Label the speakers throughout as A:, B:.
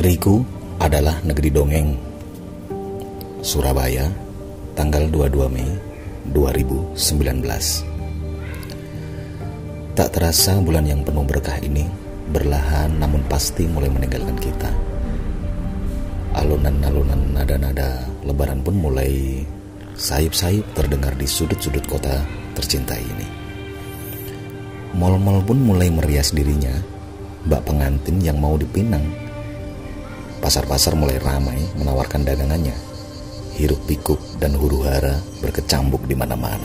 A: Negeriku adalah negeri dongeng. Surabaya, tanggal 22 Mei 2019. Tak terasa bulan yang penuh berkah ini berlahan namun pasti mulai meninggalkan kita. Alunan-alunan nada-nada lebaran pun mulai sayup-sayup terdengar di sudut-sudut kota tercintai ini. Mal-mal pun mulai merias dirinya, bak pengantin yang mau dipinang. Pasar-pasar mulai ramai menawarkan dagangannya. Hiruk pikuk dan huru-hara berkecambuk di mana-mana.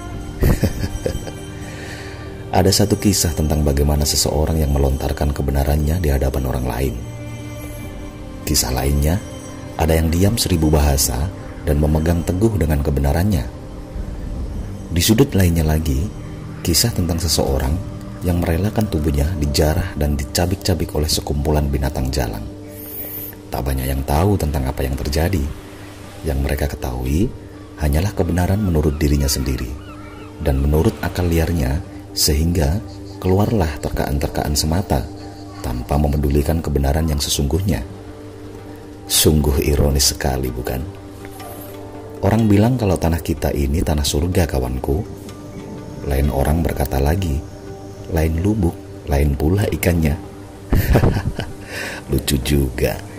A: Ada satu kisah tentang bagaimana seseorang yang melontarkan kebenarannya di hadapan orang lain. Kisah lainnya, ada yang diam 1000 bahasa dan memegang teguh dengan kebenarannya. Di sudut lainnya lagi, kisah tentang seseorang yang merelakan tubuhnya dijarah dan dicabik-cabik oleh sekumpulan binatang jalang. Tak banyak yang tahu tentang apa yang terjadi. Yang mereka ketahui hanyalah kebenaran menurut dirinya sendiri dan menurut akal liarnya, sehingga keluarlah terkaan-terkaan semata tanpa memedulikan kebenaran yang sesungguhnya. Sungguh ironis sekali, bukan? Orang bilang kalau tanah kita ini tanah surga, kawanku. Lain orang berkata lagi, lain lubuk, lain pula ikannya. Lucu juga.